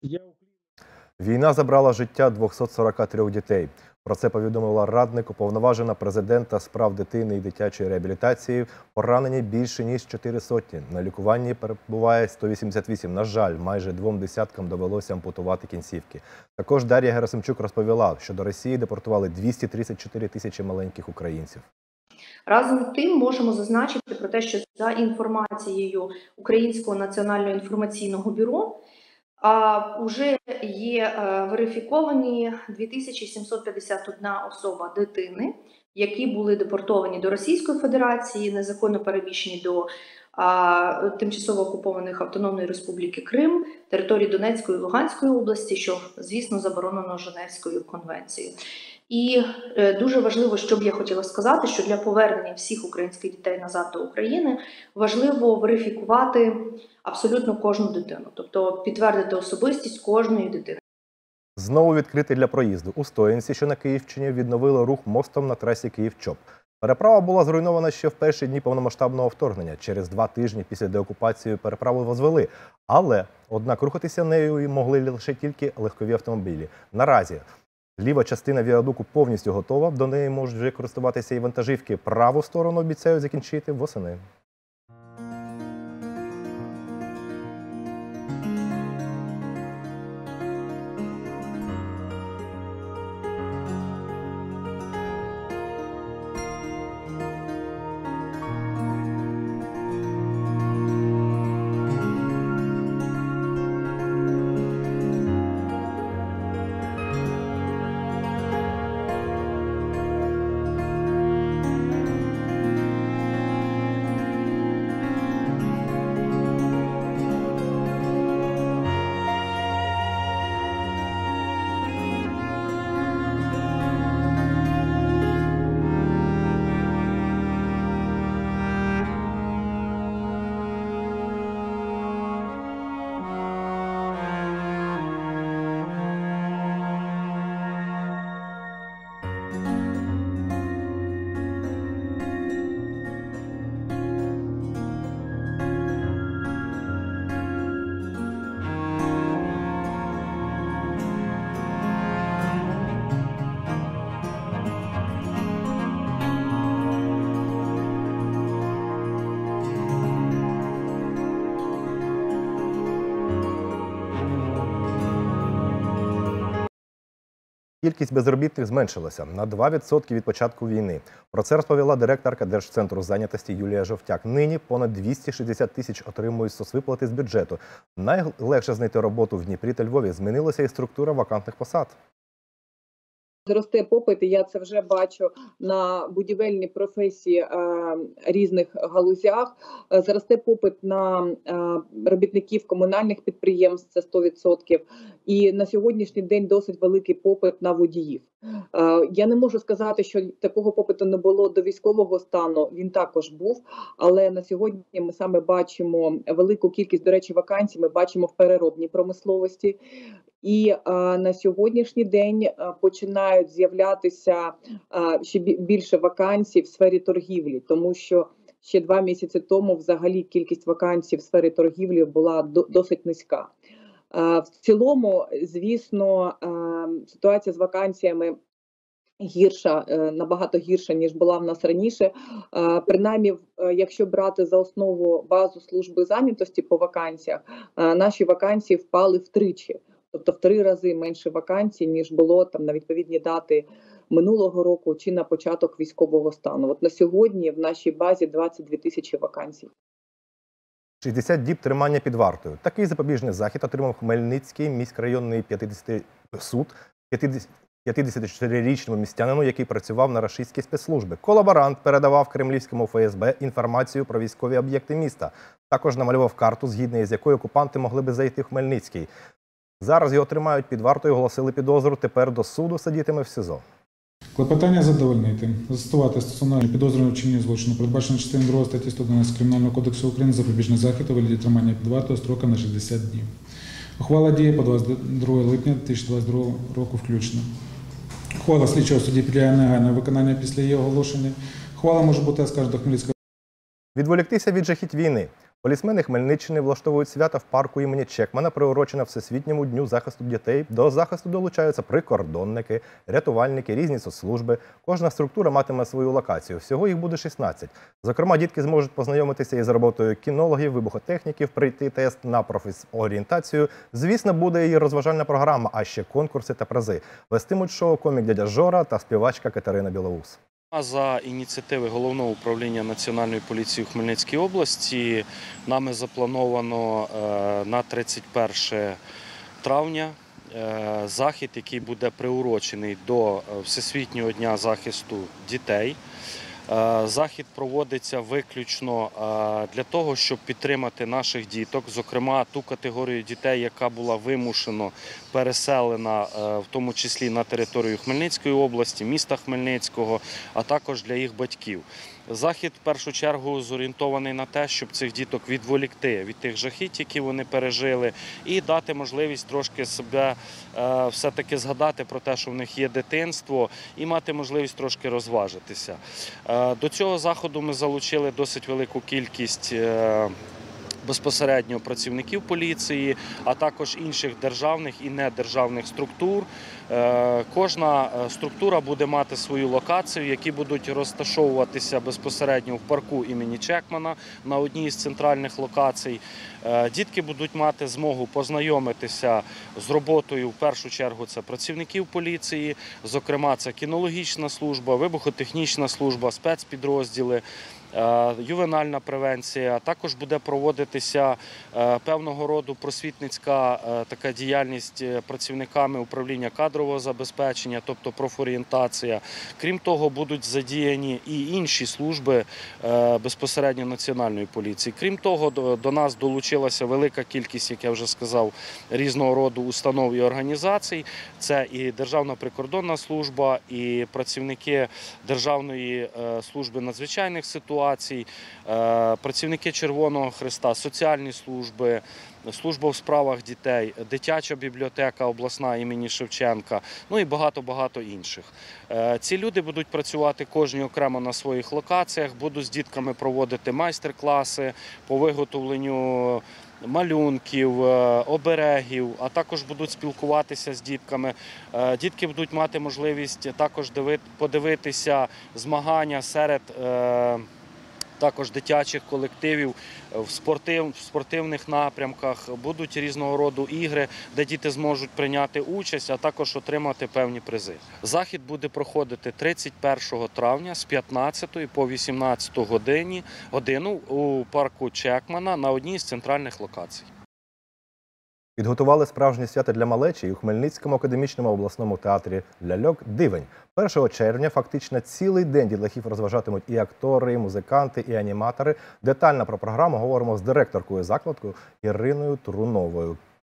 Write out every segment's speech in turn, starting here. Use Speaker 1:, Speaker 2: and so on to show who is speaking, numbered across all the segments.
Speaker 1: Війна забрала життя 243 дітей. Про це повідомила радник уповноважена президента з прав дитини і дитячої реабілітації. Поранені більше ніж 400. На лікуванні перебуває 188. На жаль, майже 2 десяткам довелося ампутувати кінцівки. Також Дар'я Герасимчук розповіла, що до Росії депортували 234 тисячі маленьких українців.
Speaker 2: Разом з тим можемо зазначити про те, що за інформацією Українського національного інформаційного бюро вже є верифіковані 2751 особа дитини, які були депортовані до Російської Федерації, незаконно переміщені до тимчасово окупованих Автономної Республіки Крим, території Донецької і Луганської області, що, звісно, заборонено Женевською конвенцією. І дуже важливо, що б я хотіла сказати, що для повернення всіх українських дітей назад до України важливо верифікувати абсолютно кожну дитину, тобто підтвердити особистість кожної дитини.
Speaker 1: Знову відкритий для проїзду. У Стоянці, що на Київщині, відновили рух мостом на трасі Київ-Чоп. Переправа була зруйнована ще в перші дні повномасштабного вторгнення. Через 2 тижні після деокупації переправу возвели. Однак рухатися нею могли лише тільки легкові автомобілі. Наразі ліва частина віадуку повністю готова, до неї можуть вже користуватися і вантажівки. Праву сторону обіцяють закінчити восени. Кількість безробітних зменшилася на 2% від початку війни. Про це розповіла директорка Держцентру зайнятості Юлія Жовтяк. Нині понад 260 тисяч отримують соцвиплати з бюджету. Найлегше знайти роботу в Дніпрі та Львові. Змінилася і структура вакантних посад.
Speaker 3: Зросте попит, і я це вже бачу на будівельні професії різних галузях. Зросте попит на робітників комунальних підприємств, це 100%. І на сьогоднішній день досить великий попит на водіїв. Я не можу сказати, що такого попиту не було до військового стану, він також був. Але на сьогодні ми саме бачимо велику кількість, до речі, вакансій, ми бачимо в переробній промисловості. І на сьогоднішній день починають з'являтися ще більше вакансій в сфері торгівлі, тому що ще 2 місяці тому взагалі кількість вакансій в сфері торгівлі була досить низька. В цілому, звісно, ситуація з вакансіями гірша, набагато гірша, ніж була в нас раніше. Принаймні, якщо брати за основу базу служби зайнятості по вакансіях, наші вакансії впали втричі. Тобто в 3 рази менше вакансій, ніж було там на відповідні дати минулого року чи на початок військового стану. От на сьогодні в нашій базі 22 тисячі вакансій.
Speaker 1: 60 діб тримання під вартою. Такий запобіжний захід отримав Хмельницький міськрайонний суд 54-річному містянину, який працював на рашистській спецслужбі. Колаборант передавав кремлівському ФСБ інформацію про військові об'єкти міста. Також намалював карту, згідно із якою окупанти могли би зайти в Хмельницький. Зараз його тримають під вартою, оголосили підозру, тепер до суду сидітиме в СІЗО.
Speaker 4: Клопотання задовольнити. Застосувати стосовно підозрюваного вчинення злочину, передбачено частиною 2 статті 111 Кримінального кодексу України, запобіжний захід у вигляді тримання під вартою строком на 60 днів. Ухвала діє по 22 липня 2022 року включно. Ухвала слідчого судді підлягає негайного виконання після її оголошення. Ухвала може бути оскаржена до Хмельницького.
Speaker 1: Відволіктися від жахіть війни. Полісмени Хмельниччини влаштовують свята в парку імені Чекмана, приурочене Всесвітньому дню захисту дітей. До захисту долучаються прикордонники, рятувальники, різні соцслужби. Кожна структура матиме свою локацію. Всього їх буде 16. Зокрема, дітки зможуть познайомитися із роботою кінологів, вибухотехніків, пройти тест на профорієнтацію. Звісно, буде і розважальна програма, а ще конкурси та призи. Вестимуть шоу комік дядя Жора та співачка Катерина Білоус.
Speaker 5: За ініціативи Головного управління Національної поліції у Хмельницькій області нами заплановано на 31 травня захід, який буде приурочений до Всесвітнього дня захисту дітей. Захід проводиться виключно для того, щоб підтримати наших діток, зокрема ту категорію дітей, яка була вимушено переселена, в тому числі на територію Хмельницької області, міста Хмельницького, а також для їх батьків. Захід в першу чергу зорієнтований на те, щоб цих діток відволікти від тих жахіть, які вони пережили, і дати можливість трошки себе все-таки згадати про те, що в них є дитинство, і мати можливість трошки розважитися. До цього заходу ми залучили досить велику кількість безпосередньо працівників поліції, а також інших державних і недержавних структур. Кожна структура буде мати свою локацію, які будуть розташовуватися безпосередньо в парку імені Чекмана на одній із центральних локацій. Дітки будуть мати змогу познайомитися з роботою, в першу чергу це працівників поліції, зокрема це кінологічна служба, вибухотехнічна служба, спецпідрозділи, ювенальна превенція. Також буде проводитися певного роду просвітницька така діяльність працівниками управління кадрового забезпечення, тобто профорієнтація. Крім того, будуть задіяні і інші служби безпосередньо Національної поліції. Крім того, до нас долучилася велика кількість, як я вже сказав, різного роду установ і організацій. Це і Державна прикордонна служба, і працівники Державної служби надзвичайних ситуацій, працівники Червоного Хреста, соціальні служби, служба у справах дітей, дитяча бібліотека обласна імені Шевченка, ну і багато-багато інших. Ці люди будуть працювати кожні окремо на своїх локаціях, будуть з дітками проводити майстер-класи по виготовленню малюнків, оберегів, а також будуть спілкуватися з дітками. Дітки будуть мати можливість також подивитися змагання серед також дитячих колективів в спортивних напрямках, будуть різного роду ігри, де діти зможуть прийняти участь, а також отримати певні призи. Захід буде проходити 31 травня з 15 по 18 годину у парку Чекмана на одній з центральних локацій.
Speaker 1: Підготували справжнє свято для малечі і у Хмельницькому академічному обласному театрі ляльок «Дивень». 1 червня фактично цілий день дітлахів розважатимуть і актори, і музиканти, і аніматори. Детально про програму говоримо з директоркою закладу Іриною Труновою.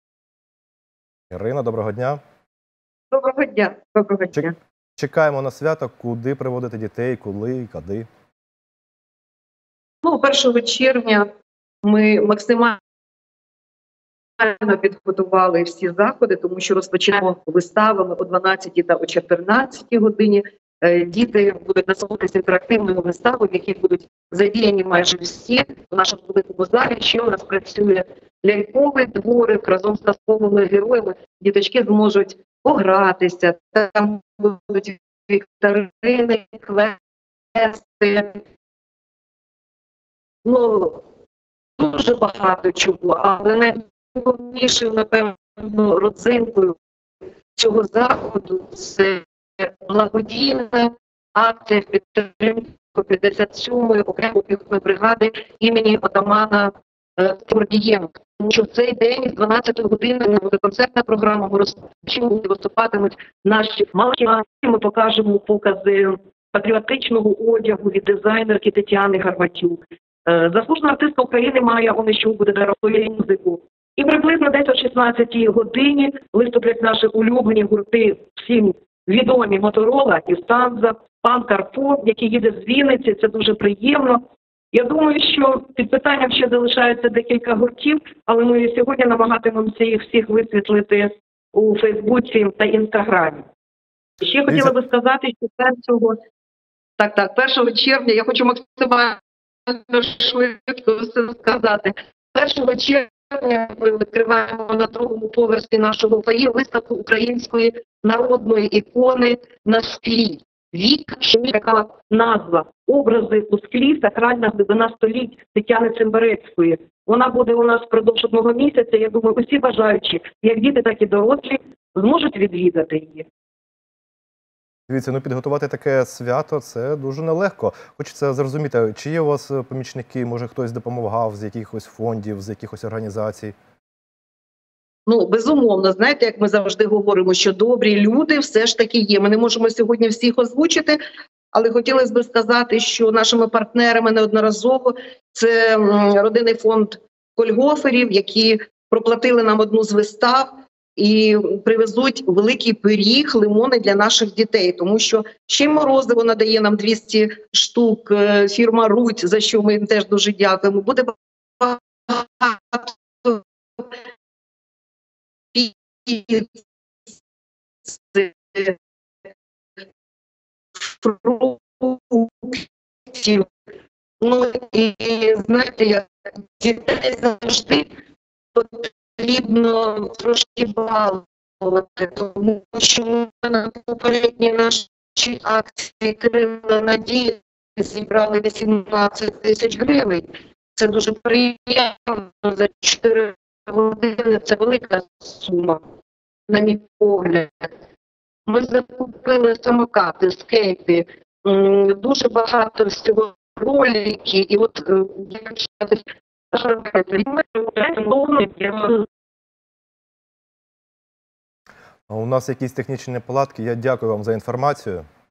Speaker 1: Ірина, доброго дня.
Speaker 6: Доброго дня. Доброго дня.
Speaker 1: Чекаємо на свято. Куди приводити дітей, коли і куди?
Speaker 6: 1 червня ми максимально підготували всі заходи, тому що розпочинаємо виставами о 12 та о 14 годині. Діти будуть насолодитися інтерактивною виставою, в якій будуть задіяні майже всі в нашому великому залі. Ще у нас працює ляльковий дворик разом з казковими героями. Діточки зможуть погратися, там будуть вікторини, квести. Дуже багато чого, але найголовнішою, напевно, родзинкою цього заходу це благодійна акція підтримки 57-ї окремої піхотної бригади імені отамана Турдієнка. Тому що в цей день з 12 години буде концертна програма, виступатимуть наші малечі. Ми покажемо покази патріотичного одягу від дизайнерки Тетяни Гарбатюк. Заслужена артистка України Майя Онищук буде дарувати музику. І приблизно десь о 16-й годині виступлять наші улюблені гурти, всім відомі Моторола, Істанза, пан Карпо, який їде з Вінниці, це дуже приємно. Я думаю, що під питанням ще залишається декілька гуртів, але ми сьогодні намагатимемося їх всіх висвітлити у Фейсбуці та Інстаграмі. Ще хотіла би сказати, що 1 червня я хочу максимально швидко все сказати. 1 червня ми відкриваємо на другому поверсі нашого фоє виставку української народної ікони на склі. Вік, така назва «Образи у склі. Сакральна глибина століть» Тетяни Цимбалюк. Вона буде у нас впродовж 1 місяця. Я думаю, усі бажаючі, як діти, так і дорослі, зможуть відвідати її.
Speaker 1: Дивіться, ну підготувати таке свято – це дуже нелегко. Хочеться зрозуміти, чи є у вас помічники, може хтось допомагав з якихось фондів, з якихось організацій?
Speaker 7: Ну, безумовно, знаєте, як ми завжди говоримо, що добрі люди все ж таки є. Ми не можемо сьогодні всіх озвучити, але хотілося б сказати, що нашими партнерами неодноразово це родинний фонд Кольгоферів, які проплатили нам одну з вистав і привезуть великий пиріг, лимони для наших дітей. Тому що ще й морозиво надає нам 200 штук, фірма «Руть», за що ми їм теж дуже дякуємо. Буде багато фруктів. Ну і знаєте, як дітей завжди потрібно трошки балувати, тому що на попередній нашій акції «Крила надії» зібрали 18 тисяч гривень. Це дуже приємно, за 4 години це велика сума, на мій погляд. Ми закупили самокати, скейти, дуже багато всього, ролики, і от
Speaker 1: У нас якісь технічні неполадки. Я дякую вам за інформацію.